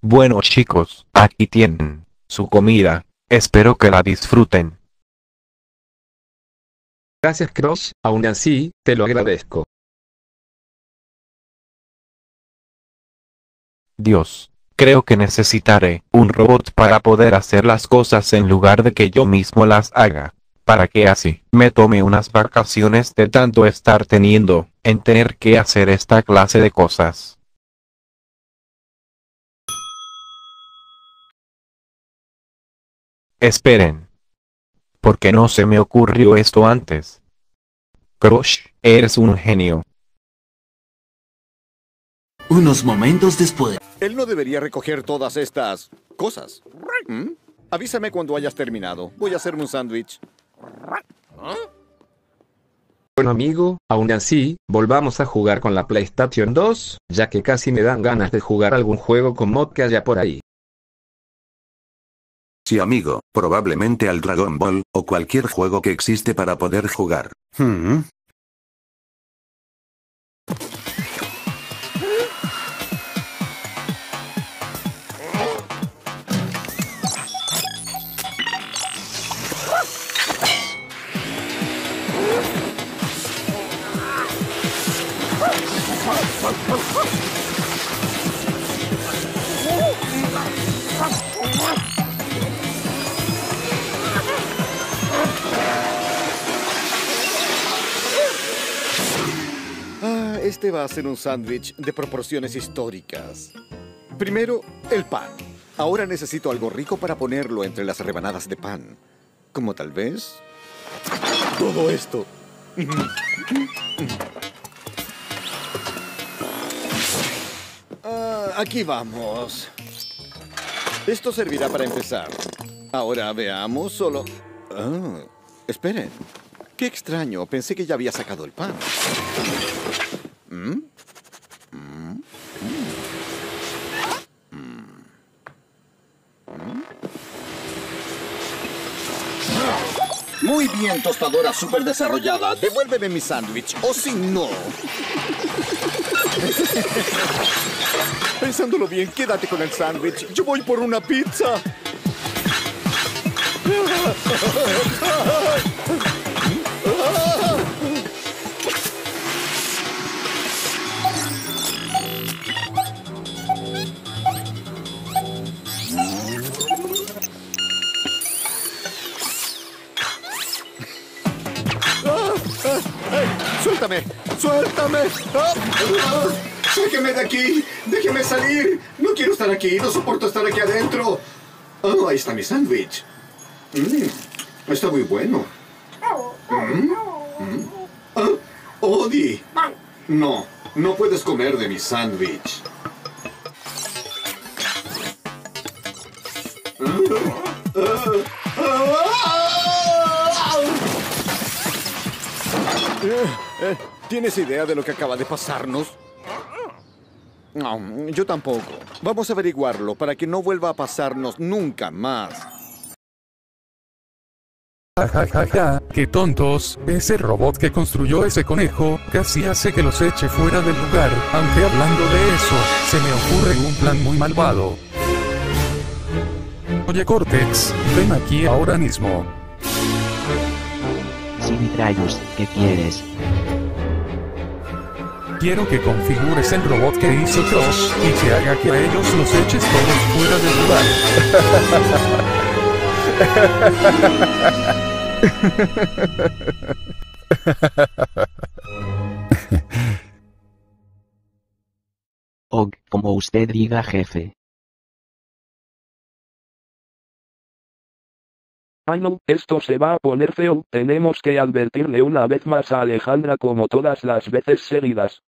Bueno chicos, aquí tienen su comida, espero que la disfruten. Gracias Crush, aún así, te lo agradezco. Dios, creo que necesitaré un robot para poder hacer las cosas en lugar de que yo mismo las haga, para que así me tome unas vacaciones de tanto estar teniendo en tener que hacer esta clase de cosas. Esperen. ¿Por qué no se me ocurrió esto antes? Crush, eres un genio. Unos momentos después. Él no debería recoger todas estas cosas. ¿Mm? Avísame cuando hayas terminado. Voy a hacerme un sándwich. Bueno amigo, aún así, volvamos a jugar con la PlayStation 2, ya que casi me dan ganas de jugar algún juego con mod que haya por ahí. Sí, amigo, probablemente al Dragon Ball, o cualquier juego que existe para poder jugar. Este va a ser un sándwich de proporciones históricas. Primero, el pan. Ahora necesito algo rico para ponerlo entre las rebanadas de pan. Como tal vez... todo esto. Aquí vamos. Esto servirá para empezar. Ahora veamos solo... esperen. Qué extraño. Pensé que ya había sacado el pan. Muy bien, tostadora súper desarrollada. Devuélveme mi sándwich, o si no... Pensándolo bien, quédate con el sándwich. Yo voy por una pizza. ¡Suéltame! ¡Suéltame! ¡Sáqueme de aquí! ¡Déjeme salir! No quiero estar aquí, no soporto estar aquí adentro. Oh, ahí está mi sándwich. Está muy bueno. Odie. No, no puedes comer de mi sándwich. ¿Tienes idea de lo que acaba de pasarnos? No, yo tampoco. Vamos a averiguarlo para que no vuelva a pasarnos nunca más. Ja ja ja ja, qué tontos, ese robot que construyó ese conejo, casi hace que los eche fuera del lugar, aunque hablando de eso, se me ocurre un plan muy malvado. Oye Cortex, ven aquí ahora mismo. Sí, Mitrayus, ¿qué quieres? Quiero que configures el robot que hizo Crush, y que haga que a ellos los eches todos fuera del lugar. Og, como usted diga, jefe. Ay no, esto se va a poner feo, tenemos que advertirle una vez más a Alejandra como todas las veces seguidas.